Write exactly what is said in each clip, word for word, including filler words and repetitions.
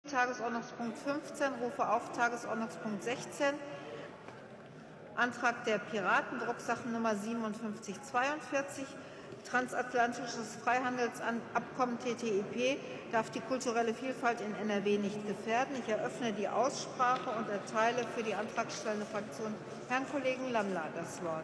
Tagesordnungspunkt fünfzehn, rufe auf Tagesordnungspunkt sechzehn, Antrag der Piraten, Drucksachennummer siebenundfünfzig zweiundvierzig, Transatlantisches Freihandelsabkommen T T I P darf die kulturelle Vielfalt in N R W nicht gefährden. Ich eröffne die Aussprache und erteile für die antragstellende Fraktion Herrn Kollegen Lammler das Wort.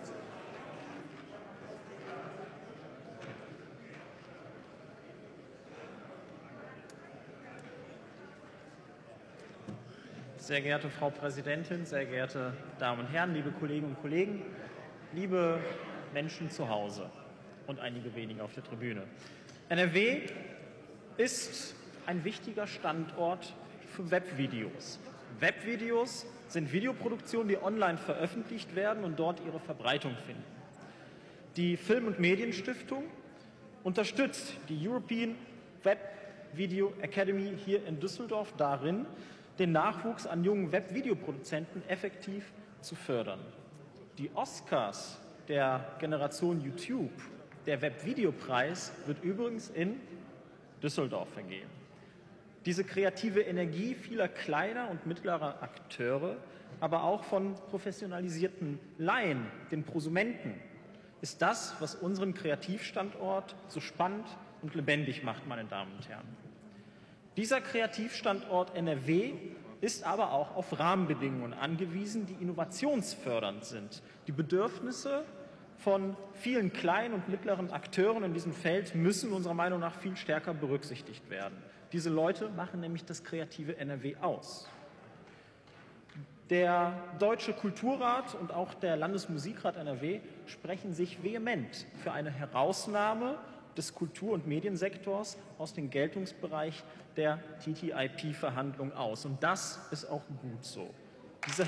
Sehr geehrte Frau Präsidentin, sehr geehrte Damen und Herren, liebe Kolleginnen und Kollegen, liebe Menschen zu Hause und einige wenige auf der Tribüne. N R W ist ein wichtiger Standort für Webvideos. Webvideos sind Videoproduktionen, die online veröffentlicht werden und dort ihre Verbreitung finden. Die Film- und Medienstiftung unterstützt die European Web Video Academy hier in Düsseldorf darin, den Nachwuchs an jungen Webvideoproduzenten effektiv zu fördern. Die Oscars der Generation YouTube, der Webvideopreis, wird übrigens in Düsseldorf vergeben. Diese kreative Energie vieler kleiner und mittlerer Akteure, aber auch von professionalisierten Laien, den Prosumenten, ist das, was unseren Kreativstandort so spannend und lebendig macht, meine Damen und Herren. Dieser Kreativstandort N R W ist aber auch auf Rahmenbedingungen angewiesen, die innovationsfördernd sind. Die Bedürfnisse von vielen kleinen und mittleren Akteuren in diesem Feld müssen unserer Meinung nach viel stärker berücksichtigt werden. Diese Leute machen nämlich das kreative N R W aus. Der Deutsche Kulturrat und auch der Landesmusikrat N R W sprechen sich vehement für eine Herausnahme des Kultur- und Mediensektors aus dem Geltungsbereich der T T I P-Verhandlungen aus. Und das ist auch gut so. Diese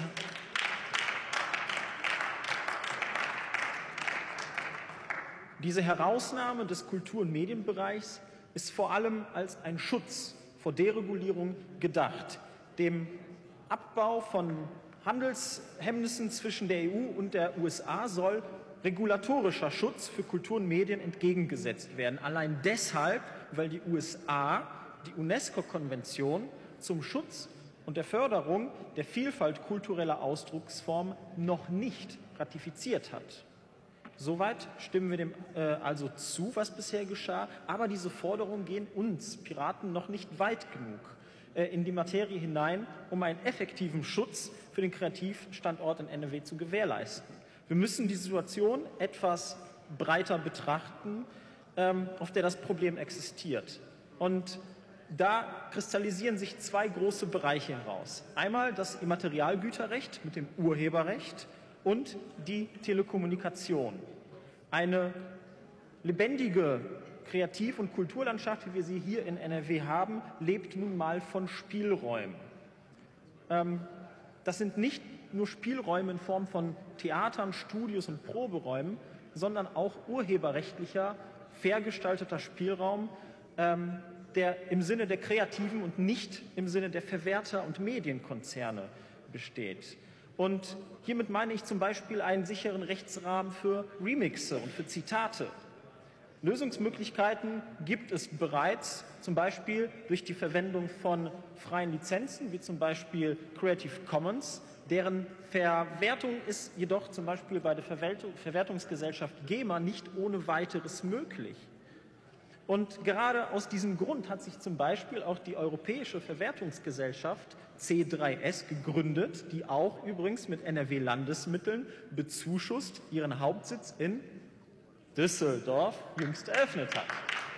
Diese Herausnahme des Kultur- und Medienbereichs ist vor allem als ein Schutz vor Deregulierung gedacht, dem Abbau von Handelshemmnissen zwischen der E U und der U S A soll regulatorischer Schutz für Kultur und Medien entgegengesetzt werden. Allein deshalb, weil die U S A die UNESCO-Konvention zum Schutz und der Förderung der Vielfalt kultureller Ausdrucksformen noch nicht ratifiziert hat. Soweit stimmen wir dem äh, also zu, was bisher geschah, aber diese Forderungen gehen uns Piraten noch nicht weit genug äh, in die Materie hinein, um einen effektiven Schutz für den Kreativstandort in N R W zu gewährleisten. Wir müssen die Situation etwas breiter betrachten, ähm, auf der das Problem existiert. Und da kristallisieren sich zwei große Bereiche heraus. Einmal das Immaterialgüterrecht mit dem Urheberrecht und die Telekommunikation. Eine lebendige Kreativ- und Kulturlandschaft, wie wir sie hier in N R W haben, lebt nun mal von Spielräumen. Ähm, das sind nicht nur Spielräume in Form von Theatern, Studios und Proberäumen, sondern auch urheberrechtlicher, fair gestalteter Spielraum, ähm, der im Sinne der Kreativen und nicht im Sinne der Verwerter und Medienkonzerne besteht. Und hiermit meine ich zum Beispiel einen sicheren Rechtsrahmen für Remixe und für Zitate. Lösungsmöglichkeiten gibt es bereits, zum Beispiel durch die Verwendung von freien Lizenzen, wie zum Beispiel Creative Commons, deren Verwertung ist jedoch zum Beispiel bei der Verwertungsgesellschaft GEMA nicht ohne weiteres möglich. Und gerade aus diesem Grund hat sich zum Beispiel auch die Europäische Verwertungsgesellschaft C drei S gegründet, die auch übrigens mit N R W-Landesmitteln bezuschusst ihren Hauptsitz in Düsseldorf jüngst eröffnet hat.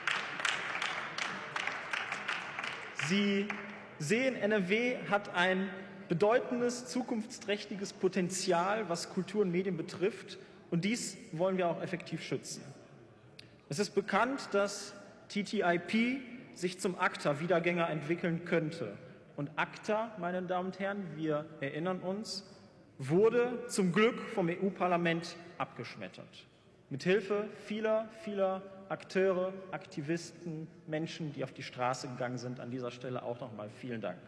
Sie sehen, N R W hat ein bedeutendes, zukunftsträchtiges Potenzial, was Kultur und Medien betrifft, und dies wollen wir auch effektiv schützen. Es ist bekannt, dass T T I P sich zum ACTA-Wiedergänger entwickeln könnte. Und ACTA, meine Damen und Herren, wir erinnern uns, wurde zum Glück vom E U-Parlament abgeschmettert. Mithilfe vieler, vieler Akteure, Aktivisten, Menschen, die auf die Straße gegangen sind. An dieser Stelle auch noch mal vielen Dank.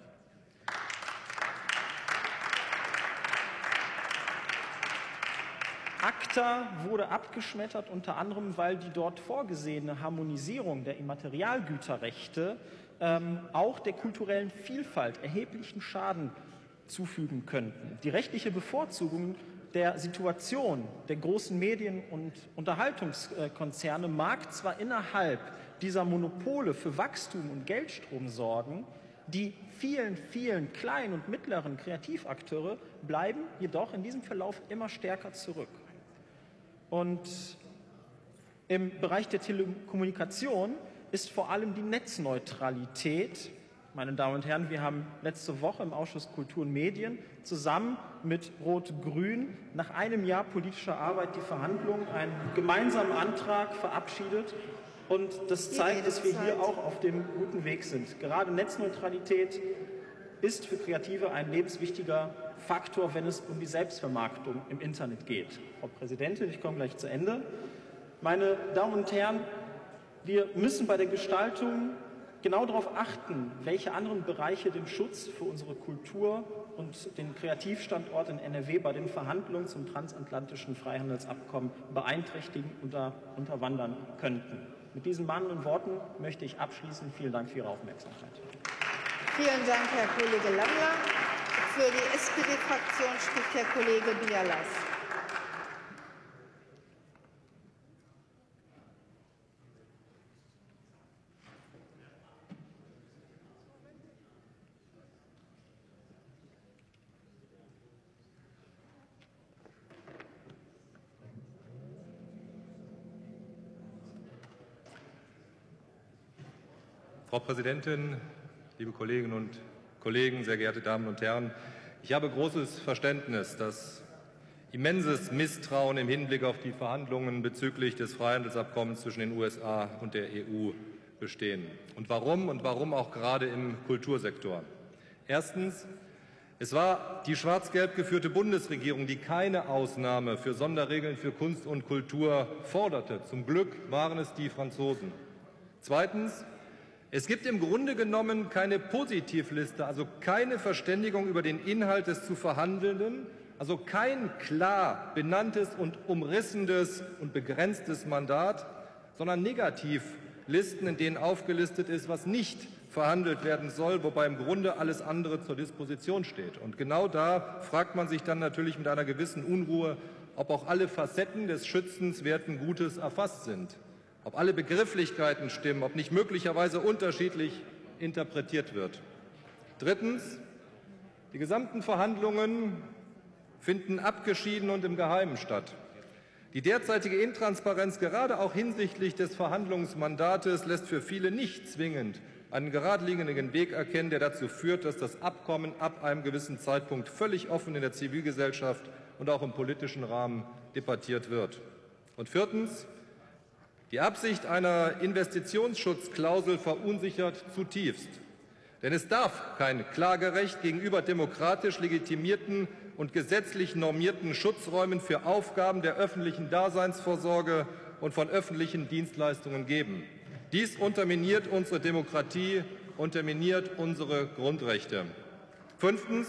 ACTA wurde abgeschmettert, unter anderem, weil die dort vorgesehene Harmonisierung der Immaterialgüterrechte ähm, auch der kulturellen Vielfalt erheblichen Schaden zufügen könnten. Die rechtliche Bevorzugung der Situation der großen Medien- und Unterhaltungskonzerne mag zwar innerhalb dieser Monopole für Wachstum und Geldstrom sorgen, die vielen, vielen kleinen und mittleren Kreativakteure bleiben jedoch in diesem Verlauf immer stärker zurück. Und im Bereich der Telekommunikation ist vor allem die Netzneutralität. Meine Damen und Herren, wir haben letzte Woche im Ausschuss Kultur und Medien zusammen mit Rot-Grün nach einem Jahr politischer Arbeit die Verhandlungen, einen gemeinsamen Antrag verabschiedet. Und das zeigt, dass wir hier auch auf dem guten Weg sind. Gerade Netzneutralität ist für Kreative ein lebenswichtiger Faktor, wenn es um die Selbstvermarktung im Internet geht. Frau Präsidentin, ich komme gleich zu Ende. Meine Damen und Herren, wir müssen bei der Gestaltung genau darauf achten, welche anderen Bereiche den Schutz für unsere Kultur und den Kreativstandort in N R W bei den Verhandlungen zum transatlantischen Freihandelsabkommen beeinträchtigen oder unterwandern könnten. Mit diesen mahnenden Worten möchte ich abschließen. Vielen Dank für Ihre Aufmerksamkeit. Vielen Dank, Herr Kollege Lammler. Für die S P D-Fraktion spricht Herr Kollege Bialas. Frau Präsidentin, liebe Kolleginnen und Kollegen, sehr geehrte Damen und Herren! Ich habe großes Verständnis, dass immenses Misstrauen im Hinblick auf die Verhandlungen bezüglich des Freihandelsabkommens zwischen den U S A und der E U bestehen. Und warum? Und warum auch gerade im Kultursektor? Erstens. Es war die schwarz-gelb geführte Bundesregierung, die keine Ausnahme für Sonderregeln für Kunst und Kultur forderte. Zum Glück waren es die Franzosen. Zweitens. Es gibt im Grunde genommen keine Positivliste, also keine Verständigung über den Inhalt des zu Verhandelnden, also kein klar benanntes und umrissendes und begrenztes Mandat, sondern Negativlisten, in denen aufgelistet ist, was nicht verhandelt werden soll, wobei im Grunde alles andere zur Disposition steht. Und genau da fragt man sich dann natürlich mit einer gewissen Unruhe, ob auch alle Facetten des schützenswerten Gutes erfasst sind. Ob alle Begrifflichkeiten stimmen, ob nicht möglicherweise unterschiedlich interpretiert wird. Drittens. Die gesamten Verhandlungen finden abgeschieden und im Geheimen statt. Die derzeitige Intransparenz, gerade auch hinsichtlich des Verhandlungsmandates, lässt für viele nicht zwingend einen geradlinigen Weg erkennen, der dazu führt, dass das Abkommen ab einem gewissen Zeitpunkt völlig offen in der Zivilgesellschaft und auch im politischen Rahmen debattiert wird. Und viertens. Die Absicht einer Investitionsschutzklausel verunsichert zutiefst. Denn es darf kein Klagerecht gegenüber demokratisch legitimierten und gesetzlich normierten Schutzräumen für Aufgaben der öffentlichen Daseinsvorsorge und von öffentlichen Dienstleistungen geben. Dies unterminiert unsere Demokratie, unterminiert unsere Grundrechte. Fünftens.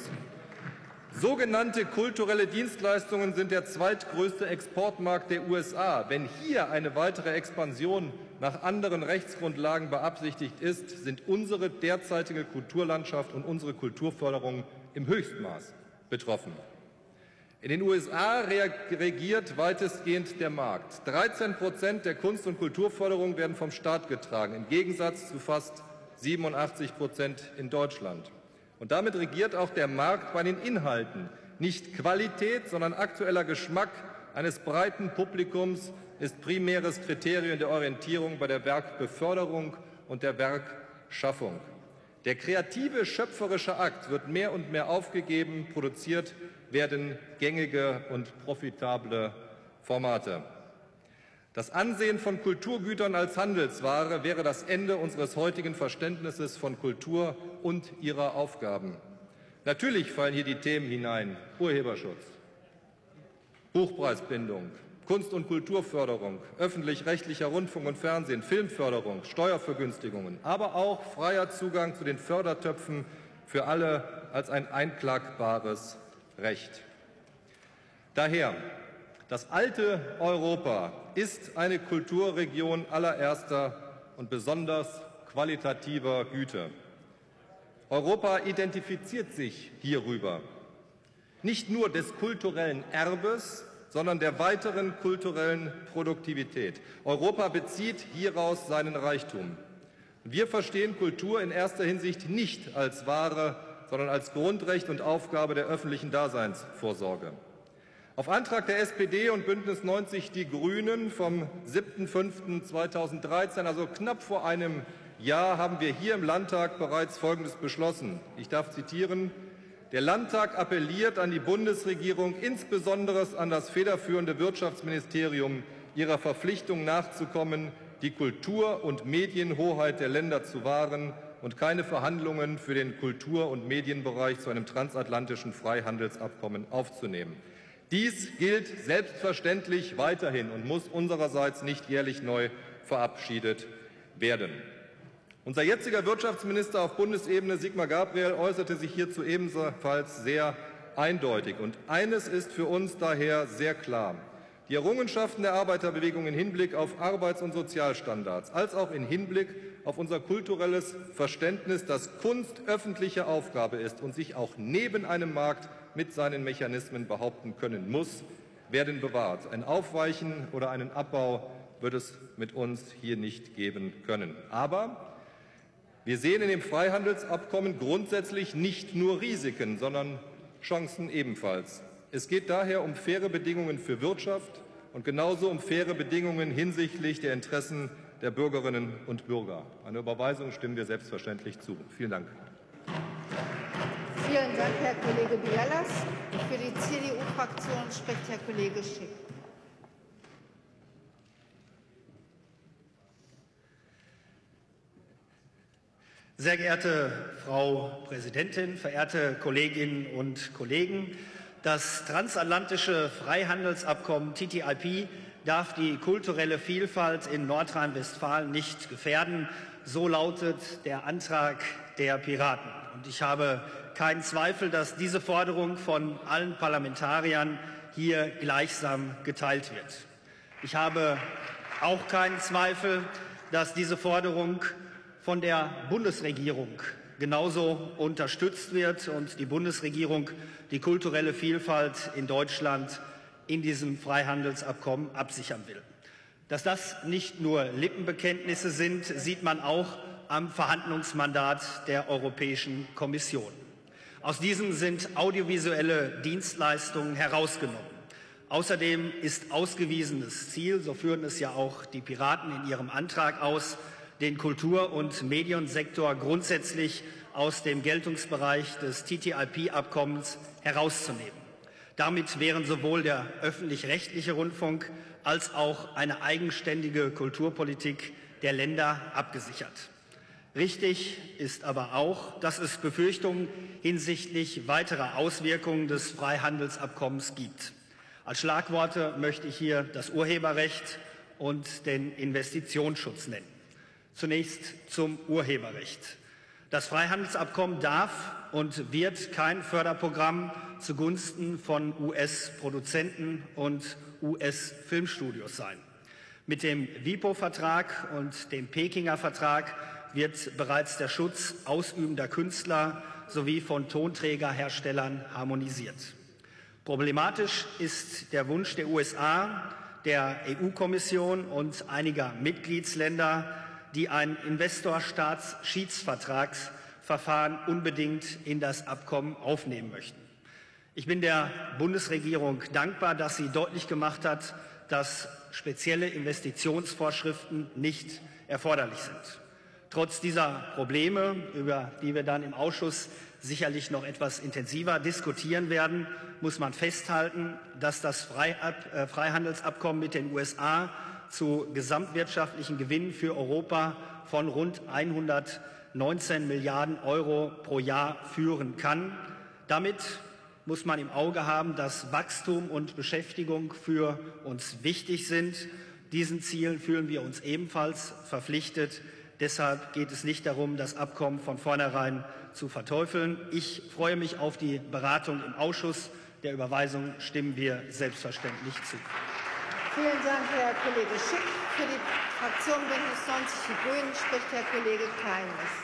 Sogenannte kulturelle Dienstleistungen sind der zweitgrößte Exportmarkt der U S A. Wenn hier eine weitere Expansion nach anderen Rechtsgrundlagen beabsichtigt ist, sind unsere derzeitige Kulturlandschaft und unsere Kulturförderung im Höchstmaß betroffen. In den U S A regiert weitestgehend der Markt. dreizehn Prozent der Kunst- und Kulturförderung werden vom Staat getragen, im Gegensatz zu fast siebenundachtzig Prozent in Deutschland. Und damit regiert auch der Markt bei den Inhalten. Nicht Qualität, sondern aktueller Geschmack eines breiten Publikums ist primäres Kriterium der Orientierung bei der Werkbeförderung und der Werkschaffung. Der kreative, schöpferische Akt wird mehr und mehr aufgegeben, produziert werden gängige und profitable Formate. Das Ansehen von Kulturgütern als Handelsware wäre das Ende unseres heutigen Verständnisses von Kultur und ihrer Aufgaben. Natürlich fallen hier die Themen hinein: Urheberschutz, Buchpreisbindung, Kunst- und Kulturförderung, öffentlich-rechtlicher Rundfunk und Fernsehen, Filmförderung, Steuervergünstigungen, aber auch freier Zugang zu den Fördertöpfen für alle als ein einklagbares Recht. Daher: Das alte Europa ist eine Kulturregion allererster und besonders qualitativer Güte. Europa identifiziert sich hierüber, nicht nur des kulturellen Erbes, sondern der weiteren kulturellen Produktivität. Europa bezieht hieraus seinen Reichtum. Wir verstehen Kultur in erster Hinsicht nicht als Ware, sondern als Grundrecht und Aufgabe der öffentlichen Daseinsvorsorge. Auf Antrag der S P D und Bündnis neunzig Die Grünen vom siebten fünften zweitausenddreizehn, also knapp vor einem Jahr, haben wir hier im Landtag bereits Folgendes beschlossen. Ich darf zitieren: Der Landtag appelliert an die Bundesregierung, insbesondere an das federführende Wirtschaftsministerium, ihrer Verpflichtung nachzukommen, die Kultur- und Medienhoheit der Länder zu wahren und keine Verhandlungen für den Kultur- und Medienbereich zu einem transatlantischen Freihandelsabkommen aufzunehmen. Dies gilt selbstverständlich weiterhin und muss unsererseits nicht jährlich neu verabschiedet werden. Unser jetziger Wirtschaftsminister auf Bundesebene, Sigmar Gabriel, äußerte sich hierzu ebenfalls sehr eindeutig. Und eines ist für uns daher sehr klar: Die Errungenschaften der Arbeiterbewegung im Hinblick auf Arbeits- und Sozialstandards als auch im Hinblick auf unser kulturelles Verständnis, dass Kunst öffentliche Aufgabe ist und sich auch neben einem Markt mit seinen Mechanismen behaupten können muss, werden bewahrt. Ein Aufweichen oder einen Abbau wird es mit uns hier nicht geben können. Aber wir sehen in dem Freihandelsabkommen grundsätzlich nicht nur Risiken, sondern Chancen ebenfalls. Es geht daher um faire Bedingungen für Wirtschaft und genauso um faire Bedingungen hinsichtlich der Interessen der Bürgerinnen und Bürger. Einer Überweisung stimmen wir selbstverständlich zu. Vielen Dank. Vielen Dank, Herr Kollege Bielas. Für die C D U-Fraktion spricht Herr Kollege Schick. Sehr geehrte Frau Präsidentin, verehrte Kolleginnen und Kollegen! Das transatlantische Freihandelsabkommen T T I P darf die kulturelle Vielfalt in Nordrhein-Westfalen nicht gefährden. So lautet der Antrag der Piraten. Und ich habe keinen Zweifel, dass diese Forderung von allen Parlamentariern hier gleichsam geteilt wird. Ich habe auch keinen Zweifel, dass diese Forderung von der Bundesregierung genauso unterstützt wird und die Bundesregierung die kulturelle Vielfalt in Deutschland in diesem Freihandelsabkommen absichern will. Dass das nicht nur Lippenbekenntnisse sind, sieht man auch am Verhandlungsmandat der Europäischen Kommission. Aus diesem sind audiovisuelle Dienstleistungen herausgenommen. Außerdem ist ausgewiesenes Ziel, so führen es ja auch die Piraten in ihrem Antrag aus, den Kultur- und Mediensektor grundsätzlich aus dem Geltungsbereich des T T I P-Abkommens herauszunehmen. Damit wären sowohl der öffentlich-rechtliche Rundfunk als auch eine eigenständige Kulturpolitik der Länder abgesichert. Richtig ist aber auch, dass es Befürchtungen hinsichtlich weiterer Auswirkungen des Freihandelsabkommens gibt. Als Schlagworte möchte ich hier das Urheberrecht und den Investitionsschutz nennen. Zunächst zum Urheberrecht. Das Freihandelsabkommen darf und wird kein Förderprogramm zugunsten von U S-Produzenten und U S-Filmstudios sein. Mit dem WIPO-Vertrag und dem Pekinger Vertrag wird bereits der Schutz ausübender Künstler sowie von Tonträgerherstellern harmonisiert. Problematisch ist der Wunsch der U S A, der E U-Kommission und einiger Mitgliedsländer, die ein Investor-Staats-Schiedsvertragsverfahren unbedingt in das Abkommen aufnehmen möchten. Ich bin der Bundesregierung dankbar, dass sie deutlich gemacht hat, dass spezielle Investitionsvorschriften nicht erforderlich sind. Trotz dieser Probleme, über die wir dann im Ausschuss sicherlich noch etwas intensiver diskutieren werden, muss man festhalten, dass das Freihandelsabkommen mit den U S A zu gesamtwirtschaftlichen Gewinnen für Europa von rund hundertneunzehn Milliarden Euro pro Jahr führen kann. Damit muss man im Auge haben, dass Wachstum und Beschäftigung für uns wichtig sind. Diesen Zielen fühlen wir uns ebenfalls verpflichtet. Deshalb geht es nicht darum, das Abkommen von vornherein zu verteufeln. Ich freue mich auf die Beratung im Ausschuss. Der Überweisung stimmen wir selbstverständlich zu. Vielen Dank, Herr Kollege Schick. Für die Fraktion Bündnis neunzig Die Grünen spricht Herr Kollege Keimes.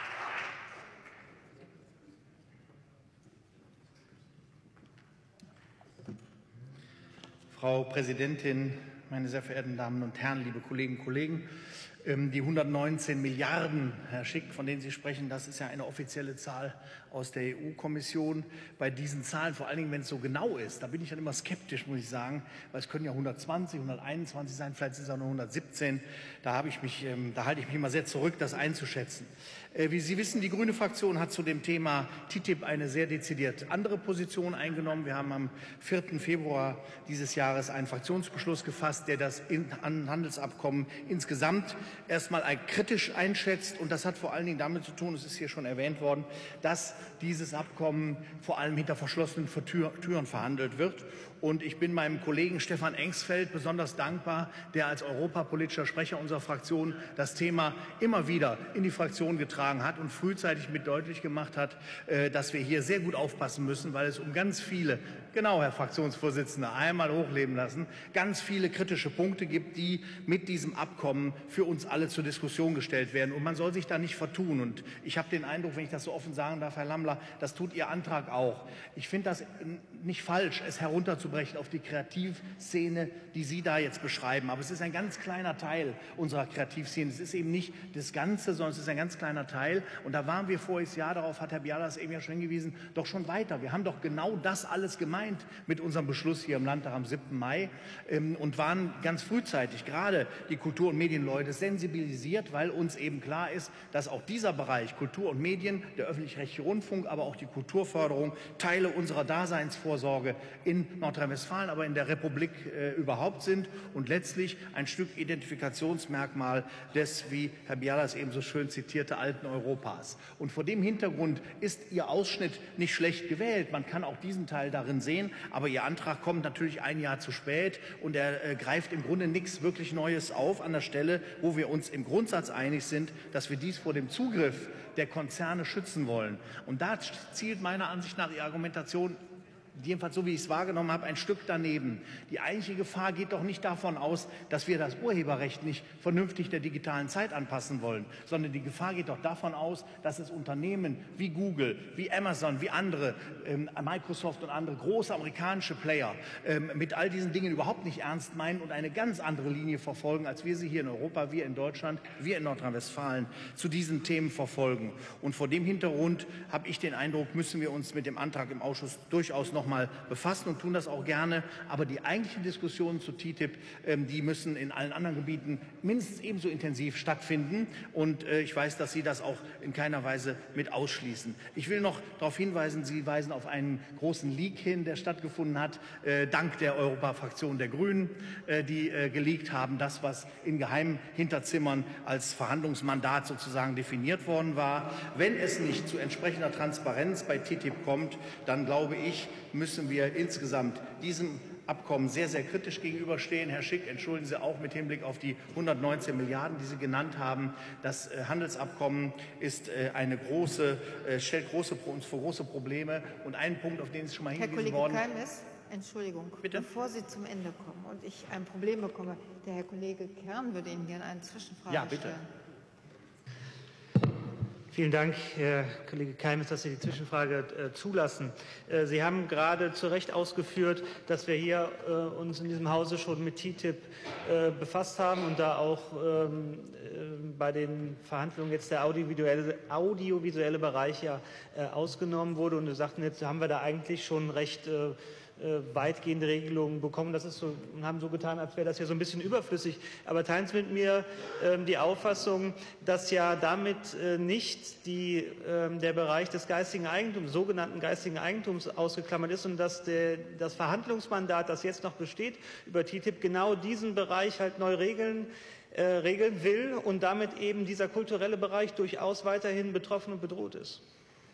Frau Präsidentin, meine sehr verehrten Damen und Herren, liebe Kolleginnen und Kollegen! Die hundertneunzehn Milliarden, Herr Schick, von denen Sie sprechen, das ist ja eine offizielle Zahl aus der E U-Kommission. Bei diesen Zahlen, vor allen Dingen, wenn es so genau ist, da bin ich dann immer skeptisch, muss ich sagen, weil es können ja hundertzwanzig, hunderteinundzwanzig sein, vielleicht sind es auch nur hundertsiebzehn. Da, habe ich mich, da halte ich mich immer sehr zurück, das einzuschätzen. Wie Sie wissen, die Grüne Fraktion hat zu dem Thema T T I P eine sehr dezidiert andere Position eingenommen. Wir haben am vierten Februar dieses Jahres einen Fraktionsbeschluss gefasst, der das Handelsabkommen insgesamt erstmal kritisch einschätzt. Und das hat vor allen Dingen damit zu tun, es ist hier schon erwähnt worden, dass dieses Abkommen vor allem hinter verschlossenen Türen verhandelt wird. Und ich bin meinem Kollegen Stefan Engsfeld besonders dankbar, der als europapolitischer Sprecher unserer Fraktion das Thema immer wieder in die Fraktion getragen hat und frühzeitig mit deutlich gemacht hat, dass wir hier sehr gut aufpassen müssen, weil es um ganz viele, genau, Herr Fraktionsvorsitzender, einmal hochleben lassen, ganz viele kritische Punkte gibt, die mit diesem Abkommen für uns alle zur Diskussion gestellt werden. Und man soll sich da nicht vertun. Und ich habe den Eindruck, wenn ich das so offen sagen darf, Herr Lammler, das tut Ihr Antrag auch. Ich finde das nicht falsch, es herunterzubrechen auf die Kreativszene, die Sie da jetzt beschreiben. Aber es ist ein ganz kleiner Teil unserer Kreativszene. Es ist eben nicht das Ganze, sondern es ist ein ganz kleiner Teil. Und da waren wir voriges Jahr, darauf hat Herr Bialas eben ja schon hingewiesen, doch schon weiter. Wir haben doch genau das alles gemeint mit unserem Beschluss hier im Landtag am siebten Mai und waren ganz frühzeitig, gerade die Kultur- und Medienleute, sensibilisiert, weil uns eben klar ist, dass auch dieser Bereich Kultur und Medien, der öffentlich-rechtliche Rundfunk, aber auch die Kulturförderung Teile unserer Daseinsvorsorge in Nordrhein-Westfalen, aber in der Republik äh, überhaupt sind und letztlich ein Stück Identifikationsmerkmal des, wie Herr Bialas eben so schön zitierte, alten Europas. Und vor dem Hintergrund ist Ihr Ausschnitt nicht schlecht gewählt. Man kann auch diesen Teil darin sehen, aber Ihr Antrag kommt natürlich ein Jahr zu spät und er äh, greift im Grunde nichts wirklich Neues auf an der Stelle, wo wir uns im Grundsatz einig sind, dass wir dies vor dem Zugriff der Konzerne schützen wollen. Und da zielt meiner Ansicht nach die Argumentation, jedenfalls so wie ich es wahrgenommen habe, ein Stück daneben. Die eigentliche Gefahr geht doch nicht davon aus, dass wir das Urheberrecht nicht vernünftig der digitalen Zeit anpassen wollen, sondern die Gefahr geht doch davon aus, dass es Unternehmen wie Google, wie Amazon, wie andere, ähm, Microsoft und andere große amerikanische Player ähm, mit all diesen Dingen überhaupt nicht ernst meinen und eine ganz andere Linie verfolgen, als wir sie hier in Europa, wir in Deutschland, wir in Nordrhein-Westfalen zu diesen Themen verfolgen. Und vor dem Hintergrund habe ich den Eindruck, müssen wir uns mit dem Antrag im Ausschuss durchaus noch mal befassen und tun das auch gerne. Aber die eigentlichen Diskussionen zu T T I P, ähm, die müssen in allen anderen Gebieten mindestens ebenso intensiv stattfinden. Und äh, ich weiß, dass Sie das auch in keiner Weise mit ausschließen. Ich will noch darauf hinweisen, Sie weisen auf einen großen Leak hin, der stattgefunden hat, äh, dank der Europafraktion der Grünen, äh, die äh, geleakt haben, das, was in geheimen Hinterzimmern als Verhandlungsmandat sozusagen definiert worden war. Wenn es nicht zu entsprechender Transparenz bei T T I P kommt, dann glaube ich, müssen wir insgesamt diesem Abkommen sehr, sehr kritisch gegenüberstehen. Herr Schick, entschuldigen Sie auch mit Hinblick auf die hundertneunzehn Milliarden, die Sie genannt haben. Das Handelsabkommen ist eine große, stellt große, uns vor große Probleme. Und ein Punkt, auf den Sie schon mal hingewiesen worden. Herr Kollege Keimes, Entschuldigung, Bitte? Bevor Sie zum Ende kommen und ich ein Problem bekomme, der Herr Kollege Kern würde Ihnen gerne eine Zwischenfrage ja, bitte. stellen. Vielen Dank, Herr Kollege Keimes, dass Sie die Zwischenfrage äh, zulassen. Äh, Sie haben gerade zu Recht ausgeführt, dass wir hier äh, uns in diesem Hause schon mit T T I P äh, befasst haben und da auch ähm, äh, bei den Verhandlungen jetzt der audiovisuelle, audiovisuelle Bereich ja äh, ausgenommen wurde. Und Sie sagten, jetzt haben wir da eigentlich schon recht äh, weitgehende Regelungen bekommen. Das ist so, und haben so getan, als wäre das ja so ein bisschen überflüssig. Aber teilen Sie mit mir ähm, die Auffassung, dass ja damit äh, nicht die, ähm, der Bereich des geistigen Eigentums, sogenannten geistigen Eigentums ausgeklammert ist und dass der, das Verhandlungsmandat, das jetzt noch besteht über T T I P, genau diesen Bereich halt neu regeln, äh, regeln will und damit eben dieser kulturelle Bereich durchaus weiterhin betroffen und bedroht ist.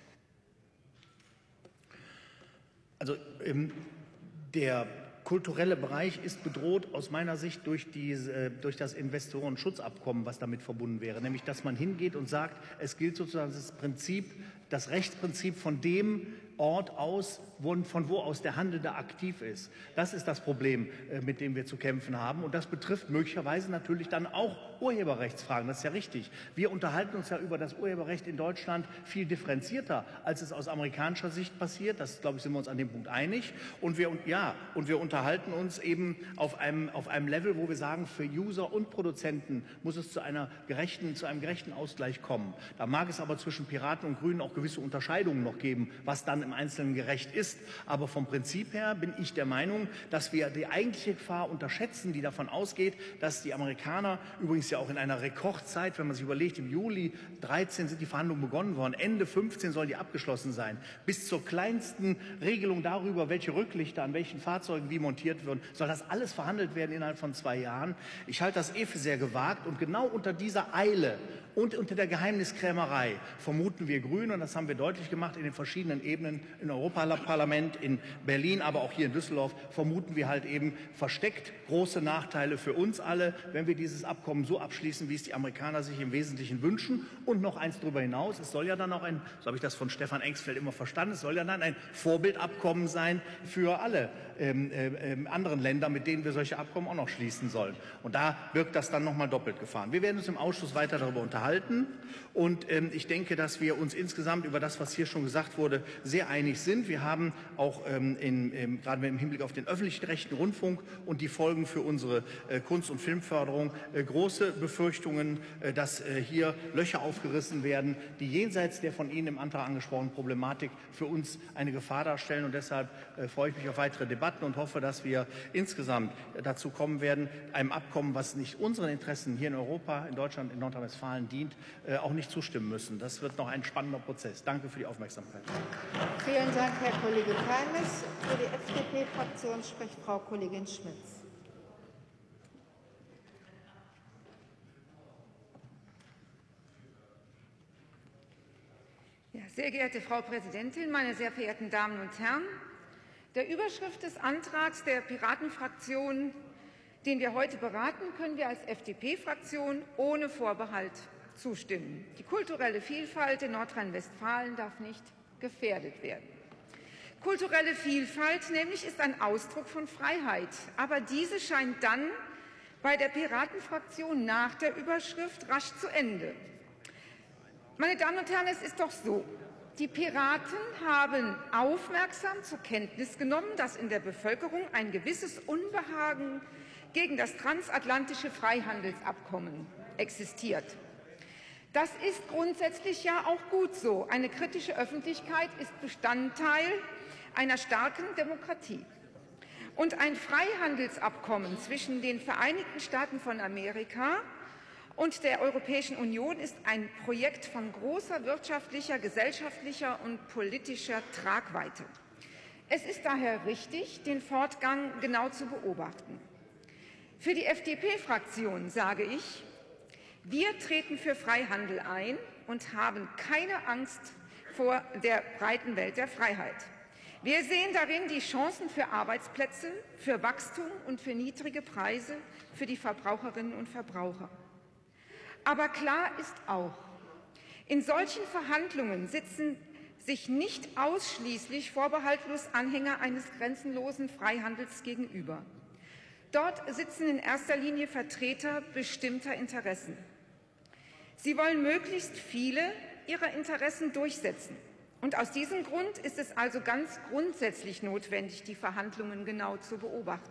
Also ähm, der kulturelle Bereich ist bedroht aus meiner Sicht durch, diese, durch das Investorenschutzabkommen, was damit verbunden wäre. Nämlich, dass man hingeht und sagt, es gilt sozusagen das Prinzip, das Rechtsprinzip von dem Ort aus, von wo aus der Handelnde aktiv ist. Das ist das Problem, mit dem wir zu kämpfen haben. Und das betrifft möglicherweise natürlich dann auch Urheberrechtsfragen. Das ist ja richtig. Wir unterhalten uns ja über das Urheberrecht in Deutschland viel differenzierter, als es aus amerikanischer Sicht passiert. Das, glaube ich, sind wir uns an dem Punkt einig. Und wir, ja, und wir unterhalten uns eben auf einem, auf einem Level, wo wir sagen, für User und Produzenten muss es zu, einer gerechten, zu einem gerechten Ausgleich kommen. Da mag es aber zwischen Piraten und Grünen auch gewisse Unterscheidungen noch geben, was dann im Einzelnen gerecht ist. Aber vom Prinzip her bin ich der Meinung, dass wir die eigentliche Gefahr unterschätzen, die davon ausgeht, dass die Amerikaner, übrigens ja auch in einer Rekordzeit, wenn man sich überlegt, im Juli dreizehn sind die Verhandlungen begonnen worden, Ende fünfzehn sollen die abgeschlossen sein, bis zur kleinsten Regelung darüber, welche Rücklichter an welchen Fahrzeugen wie montiert werden, soll das alles verhandelt werden innerhalb von zwei Jahren. Ich halte das eh für sehr gewagt und genau unter dieser Eile und unter der Geheimniskrämerei vermuten wir Grüne, und das haben wir deutlich gemacht in den verschiedenen Ebenen im Europaparlament, in Berlin, aber auch hier in Düsseldorf, vermuten wir halt eben versteckt große Nachteile für uns alle, wenn wir dieses Abkommen so abschließen, wie es die Amerikaner sich im Wesentlichen wünschen. Und noch eins darüber hinaus, es soll ja dann auch ein, so habe ich das von Stefan Engsfeld immer verstanden, es soll ja dann ein Vorbildabkommen sein für alle ähm, äh, anderen Länder, mit denen wir solche Abkommen auch noch schließen sollen. Und da wirkt das dann noch mal doppelt gefahren. Wir werden uns im Ausschuss weiter darüber unterhalten. Und ähm, ich denke, dass wir uns insgesamt über das, was hier schon gesagt wurde, sehr einig sind. Wir haben auch ähm, in, ähm, gerade im Hinblick auf den öffentlich-rechtlichen Rundfunk und die Folgen für unsere äh, Kunst- und Filmförderung äh, große Befürchtungen, äh, dass äh, hier Löcher aufgerissen werden, die jenseits der von Ihnen im Antrag angesprochenen Problematik für uns eine Gefahr darstellen. Und deshalb äh, freue ich mich auf weitere Debatten und hoffe, dass wir insgesamt äh, dazu kommen werden, einem Abkommen, was nicht unseren Interessen hier in Europa, in Deutschland, in Nordrhein-Westfalen dient, äh, auch nicht zustimmen müssen. Das wird noch ein spannender Prozess. Danke für die Aufmerksamkeit. Vielen Dank, Herr Kollege Keimes. Für die F D P-Fraktion spricht Frau Kollegin Schmitz. Ja, sehr geehrte Frau Präsidentin, meine sehr verehrten Damen und Herren! Der Überschrift des Antrags der Piratenfraktion, den wir heute beraten, können wir als F D P-Fraktion ohne Vorbehalt zustimmen. Die kulturelle Vielfalt in Nordrhein-Westfalen darf nicht gefährdet werden. Kulturelle Vielfalt nämlich ist ein Ausdruck von Freiheit, aber diese scheint dann bei der Piratenfraktion nach der Überschrift rasch zu Ende. Meine Damen und Herren, es ist doch so, die Piraten haben aufmerksam zur Kenntnis genommen, dass in der Bevölkerung ein gewisses Unbehagen gegen das transatlantische Freihandelsabkommen existiert. Das ist grundsätzlich ja auch gut so. Eine kritische Öffentlichkeit ist Bestandteil einer starken Demokratie. Und ein Freihandelsabkommen zwischen den Vereinigten Staaten von Amerika und der Europäischen Union ist ein Projekt von großer wirtschaftlicher, gesellschaftlicher und politischer Tragweite. Es ist daher richtig, den Fortgang genau zu beobachten. Für die F D P-Fraktion sage ich, wir treten für Freihandel ein und haben keine Angst vor der breiten Welt der Freiheit. Wir sehen darin die Chancen für Arbeitsplätze, für Wachstum und für niedrige Preise für die Verbraucherinnen und Verbraucher. Aber klar ist auch, in solchen Verhandlungen sitzen sich nicht ausschließlich vorbehaltlos Anhänger eines grenzenlosen Freihandels gegenüber. Dort sitzen in erster Linie Vertreter bestimmter Interessen. Sie wollen möglichst viele ihrer Interessen durchsetzen. Und aus diesem Grund ist es also ganz grundsätzlich notwendig, die Verhandlungen genau zu beobachten.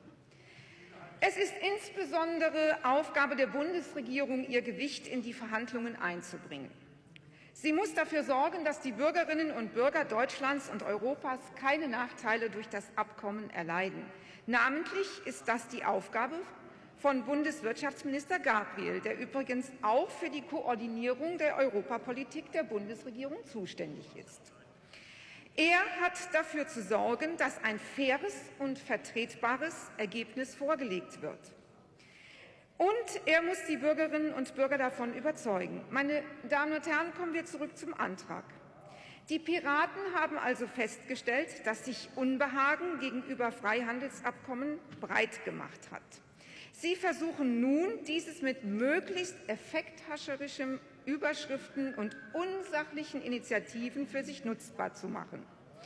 Es ist insbesondere Aufgabe der Bundesregierung, ihr Gewicht in die Verhandlungen einzubringen. Sie muss dafür sorgen, dass die Bürgerinnen und Bürger Deutschlands und Europas keine Nachteile durch das Abkommen erleiden. Namentlich ist das die Aufgabe von Bundeswirtschaftsminister Gabriel, der übrigens auch für die Koordinierung der Europapolitik der Bundesregierung zuständig ist. Er hat dafür zu sorgen, dass ein faires und vertretbares Ergebnis vorgelegt wird. Und er muss die Bürgerinnen und Bürger davon überzeugen. Meine Damen und Herren, kommen wir zurück zum Antrag. Die Piraten haben also festgestellt, dass sich Unbehagen gegenüber Freihandelsabkommen breit gemacht hat. Sie versuchen nun, dieses mit möglichst effekthascherischen Überschriften und unsachlichen Initiativen für sich nutzbar zu machen.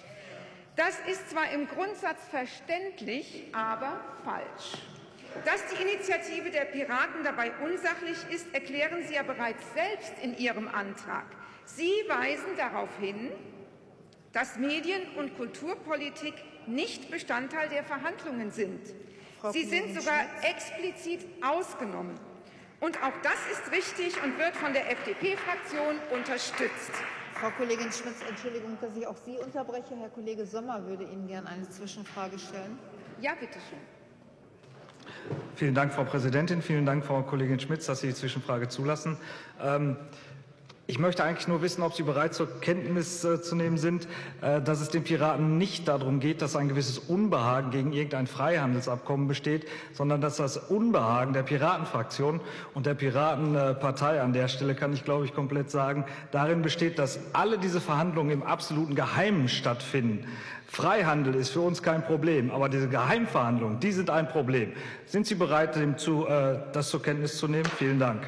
Das ist zwar im Grundsatz verständlich, aber falsch. Dass die Initiative der Piraten dabei unsachlich ist, erklären Sie ja bereits selbst in Ihrem Antrag. Sie weisen darauf hin, dass Medien- und Kulturpolitik nicht Bestandteil der Verhandlungen sind. Sie sind sogar explizit ausgenommen. Und auch das ist richtig und wird von der F D P-Fraktion unterstützt. Frau Kollegin Schmitz, Entschuldigung, dass ich auch Sie unterbreche. Herr Kollege Sommer würde Ihnen gerne eine Zwischenfrage stellen. Ja, bitte schön. Vielen Dank, Frau Präsidentin. Vielen Dank, Frau Kollegin Schmitz, dass Sie die Zwischenfrage zulassen. Ähm, Ich möchte eigentlich nur wissen, ob Sie bereit zur Kenntnis äh, zu nehmen sind, äh, dass es den Piraten nicht darum geht, dass ein gewisses Unbehagen gegen irgendein Freihandelsabkommen besteht, sondern dass das Unbehagen der Piratenfraktion und der Piratenpartei, an der Stelle kann ich, glaube ich, komplett sagen, darin besteht, dass alle diese Verhandlungen im absoluten Geheimen stattfinden. Freihandel ist für uns kein Problem, aber diese Geheimverhandlungen, die sind ein Problem. Sind Sie bereit, dem zu, äh, das zur Kenntnis zu nehmen? Vielen Dank.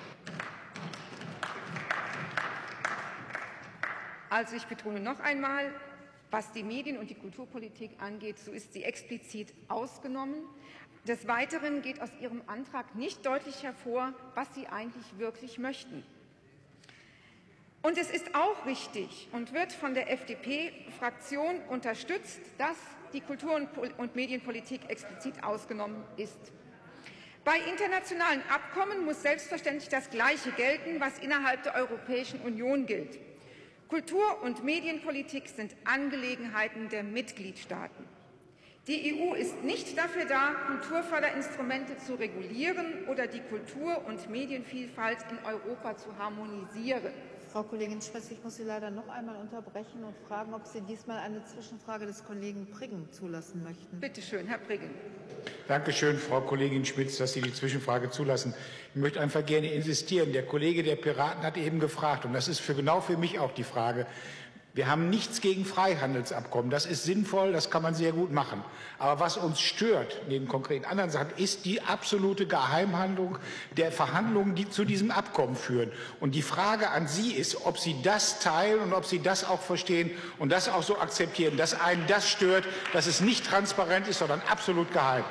Also ich betone noch einmal, was die Medien- und die Kulturpolitik angeht, so ist sie explizit ausgenommen. Des Weiteren geht aus Ihrem Antrag nicht deutlich hervor, was Sie eigentlich wirklich möchten. Und es ist auch richtig und wird von der F D P-Fraktion unterstützt, dass die Kultur- und Medienpolitik explizit ausgenommen ist. Bei internationalen Abkommen muss selbstverständlich das Gleiche gelten, was innerhalb der Europäischen Union gilt. Kultur- und Medienpolitik sind Angelegenheiten der Mitgliedstaaten. Die E U ist nicht dafür da, Kulturförderinstrumente zu regulieren oder die Kultur- und Medienvielfalt in Europa zu harmonisieren. Frau Kollegin Schmitz, ich muss Sie leider noch einmal unterbrechen und fragen, ob Sie diesmal eine Zwischenfrage des Kollegen Priggen zulassen möchten. Bitte schön, Herr Priggen. Danke schön, Frau Kollegin Schmitz, dass Sie die Zwischenfrage zulassen. Ich möchte einfach gerne insistieren. Der Kollege der Piraten hat eben gefragt, und das ist für genau für mich auch die Frage, wir haben nichts gegen Freihandelsabkommen. Das ist sinnvoll, das kann man sehr gut machen. Aber was uns stört, neben konkreten anderen Sachen, ist die absolute Geheimhaltung der Verhandlungen, die zu diesem Abkommen führen. Und die Frage an Sie ist, ob Sie das teilen und ob Sie das auch verstehen und das auch so akzeptieren, dass einen das stört, dass es nicht transparent ist, sondern absolut geheim.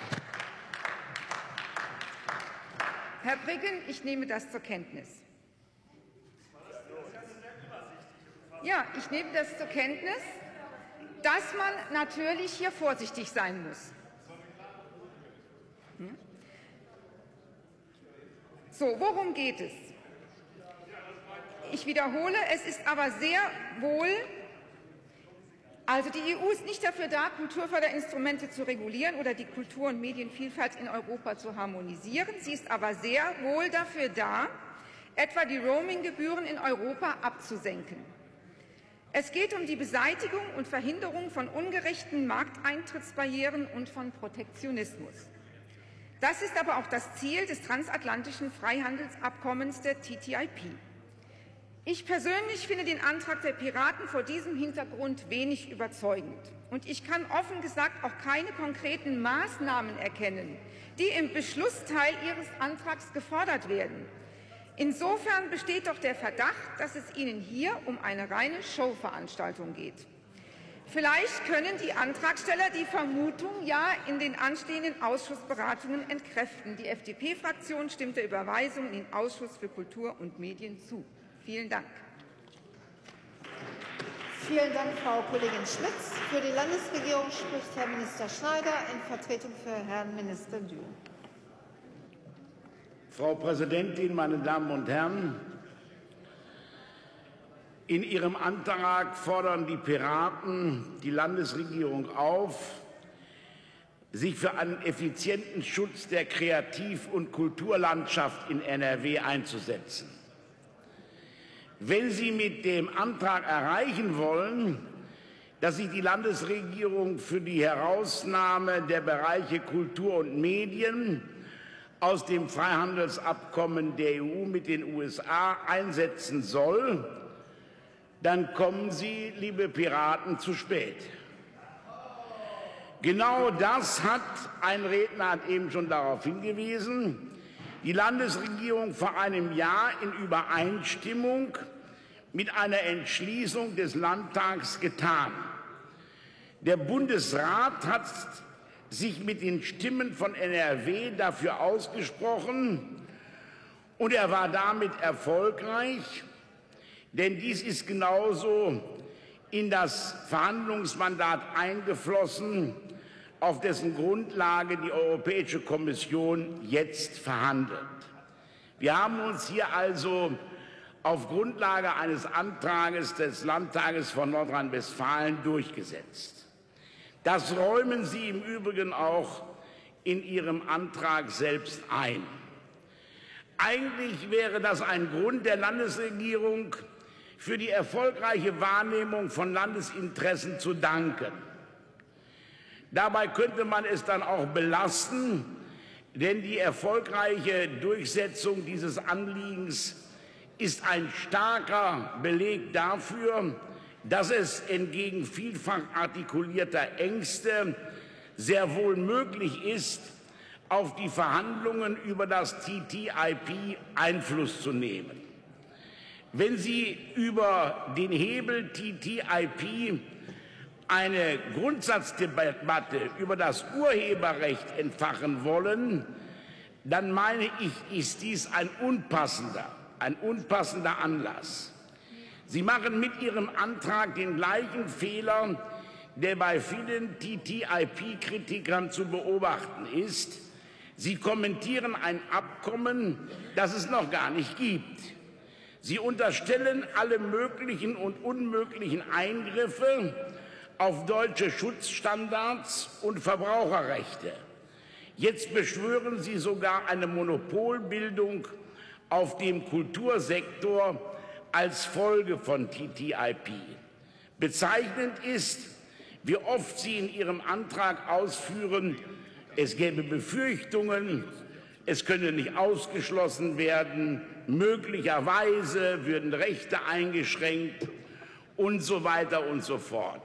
Herr Priggen, ich nehme das zur Kenntnis. Ja, ich nehme das zur Kenntnis, dass man natürlich hier vorsichtig sein muss. So, worum geht es? Ich wiederhole, es ist aber sehr wohl, also die E U ist nicht dafür da, Kulturförderinstrumente zu regulieren oder die Kultur- und Medienvielfalt in Europa zu harmonisieren. Sie ist aber sehr wohl dafür da, etwa die Roaminggebühren in Europa abzusenken. Es geht um die Beseitigung und Verhinderung von ungerechten Markteintrittsbarrieren und von Protektionismus. Das ist aber auch das Ziel des transatlantischen Freihandelsabkommens der T T I P. Ich persönlich finde den Antrag der Piraten vor diesem Hintergrund wenig überzeugend. Und ich kann offen gesagt auch keine konkreten Maßnahmen erkennen, die im Beschlussteil Ihres Antrags gefordert werden. Insofern besteht doch der Verdacht, dass es Ihnen hier um eine reine Showveranstaltung geht. Vielleicht können die Antragsteller die Vermutung ja in den anstehenden Ausschussberatungen entkräften. Die F D P-Fraktion stimmt der Überweisung in den Ausschuss für Kultur und Medien zu. Vielen Dank. Vielen Dank, Frau Kollegin Schmitz. Für die Landesregierung spricht Herr Minister Schneider in Vertretung für Herrn Minister Dü. Frau Präsidentin, meine Damen und Herren! In Ihrem Antrag fordern die Piraten die Landesregierung auf, sich für einen effizienten Schutz der Kreativ- und Kulturlandschaft in N R W einzusetzen. Wenn Sie mit dem Antrag erreichen wollen, dass sich die Landesregierung für die Herausnahme der Bereiche Kultur und Medien aus dem Freihandelsabkommen der E U mit den U S A einsetzen soll, dann kommen Sie, liebe Piraten, zu spät. Genau das hat ein Redner hat eben schon darauf hingewiesen, die Landesregierung vor einem Jahr in Übereinstimmung mit einer Entschließung des Landtags getan. Der Bundesrat hat sich mit den Stimmen von N R W dafür ausgesprochen, und er war damit erfolgreich, denn dies ist genauso in das Verhandlungsmandat eingeflossen, auf dessen Grundlage die Europäische Kommission jetzt verhandelt. Wir haben uns hier also auf Grundlage eines Antrags des Landtages von Nordrhein-Westfalen durchgesetzt. Das räumen Sie im Übrigen auch in Ihrem Antrag selbst ein. Eigentlich wäre das ein Grund der Landesregierung, für die erfolgreiche Wahrnehmung von Landesinteressen zu danken. Dabei könnte man es dann auch belassen, denn die erfolgreiche Durchsetzung dieses Anliegens ist ein starker Beleg dafür, dass es entgegen vielfach artikulierter Ängste sehr wohl möglich ist, auf die Verhandlungen über das T T I P Einfluss zu nehmen. Wenn Sie über den Hebel T T I P eine Grundsatzdebatte über das Urheberrecht entfachen wollen, dann meine ich, ist dies ein unpassender, ein unpassender Anlass. Sie machen mit Ihrem Antrag den gleichen Fehler, der bei vielen T T I P-Kritikern zu beobachten ist. Sie kommentieren ein Abkommen, das es noch gar nicht gibt. Sie unterstellen alle möglichen und unmöglichen Eingriffe auf deutsche Schutzstandards und Verbraucherrechte. Jetzt beschwören Sie sogar eine Monopolbildung auf dem Kultursektor als Folge von T T I P. Bezeichnend ist, wie oft Sie in Ihrem Antrag ausführen, es gäbe Befürchtungen, es könne nicht ausgeschlossen werden, möglicherweise würden Rechte eingeschränkt und so weiter und so fort.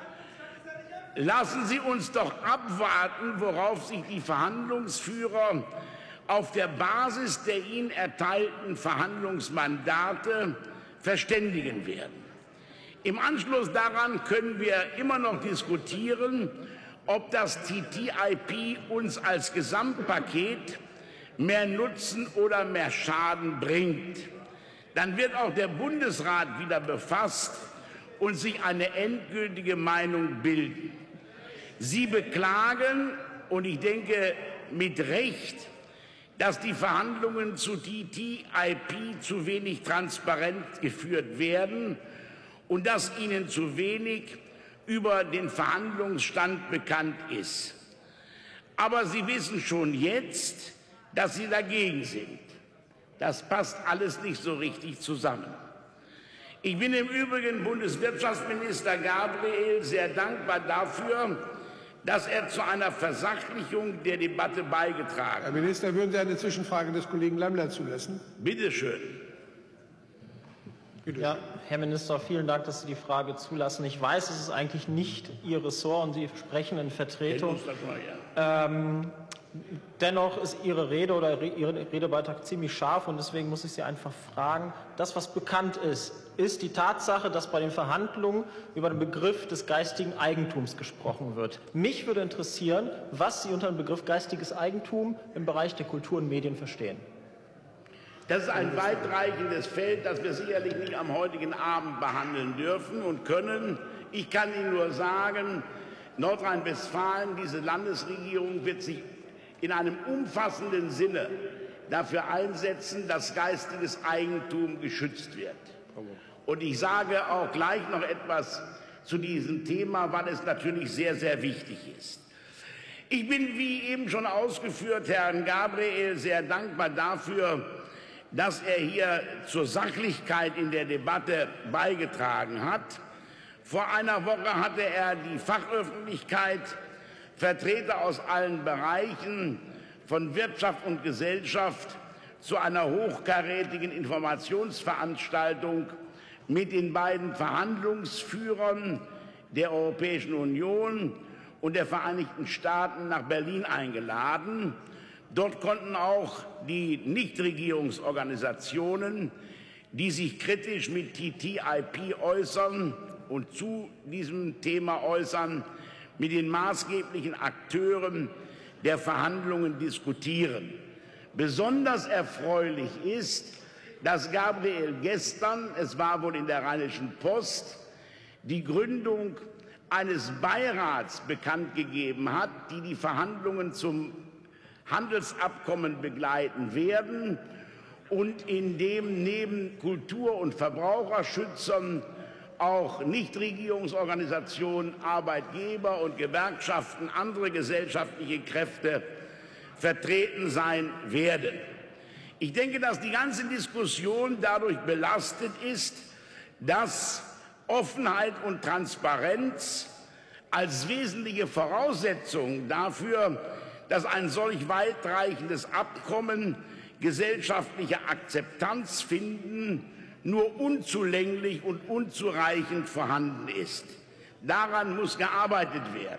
Lassen Sie uns doch abwarten, worauf sich die Verhandlungsführer auf der Basis der ihnen erteilten Verhandlungsmandate verständigen werden. Im Anschluss daran können wir immer noch diskutieren, ob das T T I P uns als Gesamtpaket mehr Nutzen oder mehr Schaden bringt. Dann wird auch der Bundesrat wieder befasst und sich eine endgültige Meinung bilden. Sie beklagen, und ich denke mit Recht, dass die Verhandlungen zu T T I P zu wenig transparent geführt werden und dass Ihnen zu wenig über den Verhandlungsstand bekannt ist. Aber Sie wissen schon jetzt, dass Sie dagegen sind. Das passt alles nicht so richtig zusammen. Ich bin im Übrigen Bundeswirtschaftsminister Gabriel sehr dankbar dafür, dass er zu einer Versachlichung der Debatte beigetragen hat. Herr Minister, würden Sie eine Zwischenfrage des Kollegen Lammler zulassen? Bitte schön. Bitte. Ja, Herr Minister, vielen Dank, dass Sie die Frage zulassen. Ich weiß, es ist eigentlich nicht Ihr Ressort und Sie sprechen in Vertretung. Ähm, dennoch ist Ihre Rede oder Ihr Redebeitrag ziemlich scharf und deswegen muss ich Sie einfach fragen. Das, was bekannt ist, ist die Tatsache, dass bei den Verhandlungen über den Begriff des geistigen Eigentums gesprochen wird. Mich würde interessieren, was Sie unter dem Begriff geistiges Eigentum im Bereich der Kultur und Medien verstehen. Das ist ein weitreichendes Feld, das wir sicherlich nicht am heutigen Abend behandeln dürfen und können. Ich kann Ihnen nur sagen, Nordrhein-Westfalen, diese Landesregierung, wird sich in einem umfassenden Sinne dafür einsetzen, dass geistiges Eigentum geschützt wird. Und ich sage auch gleich noch etwas zu diesem Thema, weil es natürlich sehr, sehr wichtig ist. Ich bin, wie eben schon ausgeführt, Herrn Gabriel sehr dankbar dafür, dass er hier zur Sachlichkeit in der Debatte beigetragen hat. Vor einer Woche hatte er die Fachöffentlichkeit, Vertreter aus allen Bereichen von Wirtschaft und Gesellschaft zu einer hochkarätigen Informationsveranstaltung mit den beiden Verhandlungsführern der Europäischen Union und der Vereinigten Staaten nach Berlin eingeladen. Dort konnten auch die Nichtregierungsorganisationen, die sich kritisch mit T T I P äußern und zu diesem Thema äußern, mit den maßgeblichen Akteuren der Verhandlungen diskutieren. Besonders erfreulich ist, dass Gabriel gestern, es war wohl in der Rheinischen Post, die Gründung eines Beirats bekannt gegeben hat, die die Verhandlungen zum Handelsabkommen begleiten werden und in dem neben Kultur- und Verbraucherschützern auch Nichtregierungsorganisationen, Arbeitgeber und Gewerkschaften, andere gesellschaftliche Kräfte vertreten sein werden. Ich denke, dass die ganze Diskussion dadurch belastet ist, dass Offenheit und Transparenz als wesentliche Voraussetzung dafür, dass ein solch weitreichendes Abkommen gesellschaftliche Akzeptanz finden, nur unzulänglich und unzureichend vorhanden ist. Daran muss gearbeitet werden.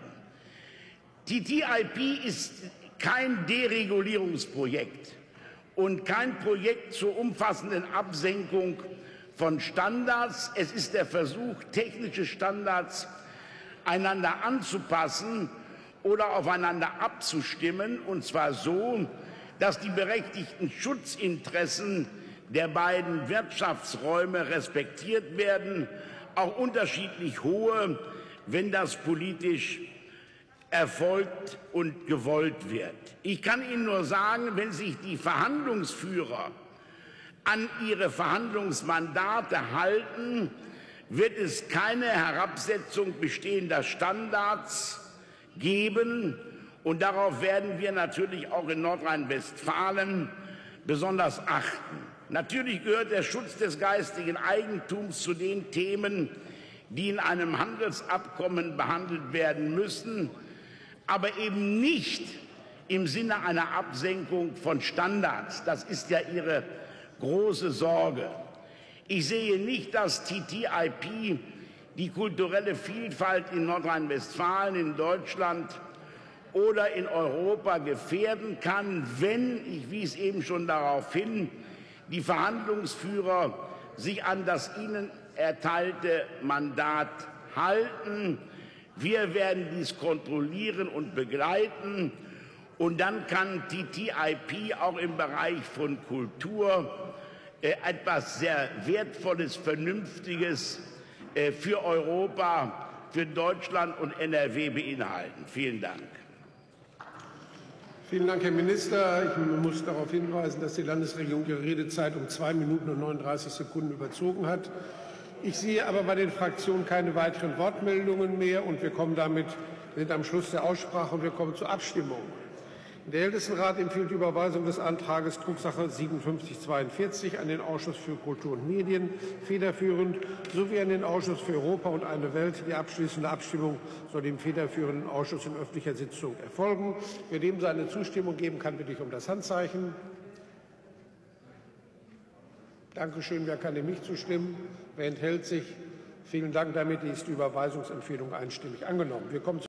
T T I P ist kein Deregulierungsprojekt und kein Projekt zur umfassenden Absenkung von Standards. Es ist der Versuch, technische Standards einander anzupassen oder aufeinander abzustimmen, und zwar so, dass die berechtigten Schutzinteressen der beiden Wirtschaftsräume respektiert werden, auch unterschiedlich hohe, wenn das politisch erfolgt und gewollt wird. Ich kann Ihnen nur sagen, wenn sich die Verhandlungsführer an ihre Verhandlungsmandate halten, wird es keine Herabsetzung bestehender Standards geben. Und darauf werden wir natürlich auch in Nordrhein-Westfalen besonders achten. Natürlich gehört der Schutz des geistigen Eigentums zu den Themen, die in einem Handelsabkommen behandelt werden müssen, aber eben nicht im Sinne einer Absenkung von Standards. Das ist ja Ihre große Sorge. Ich sehe nicht, dass T T I P die kulturelle Vielfalt in Nordrhein-Westfalen, in Deutschland oder in Europa gefährden kann, wenn, ich wies eben schon darauf hin, die Verhandlungsführer sich an das ihnen erteilte Mandat halten. Wir werden dies kontrollieren und begleiten. Und dann kann T T I P auch im Bereich von Kultur äh, etwas sehr Wertvolles, Vernünftiges äh, für Europa, für Deutschland und N R W beinhalten. Vielen Dank. Vielen Dank, Herr Minister. Ich muss darauf hinweisen, dass die Landesregierung ihre Redezeit um zwei Minuten und neununddreißig Sekunden überzogen hat. Ich sehe aber bei den Fraktionen keine weiteren Wortmeldungen mehr, und wir kommen damit wir sind am Schluss der Aussprache und wir kommen zur Abstimmung. Der Ältestenrat empfiehlt die Überweisung des Antrags Drucksache siebenundfünfzig zweiundvierzig an den Ausschuss für Kultur und Medien federführend sowie an den Ausschuss für Europa und eine Welt. Die abschließende Abstimmung soll dem federführenden Ausschuss in öffentlicher Sitzung erfolgen. Wer dem seine Zustimmung geben kann, bitte ich um das Handzeichen. Danke schön. Wer kann dem nicht zustimmen? Wer enthält sich? Vielen Dank. Damit ist die Überweisungsempfehlung einstimmig angenommen. Wir kommen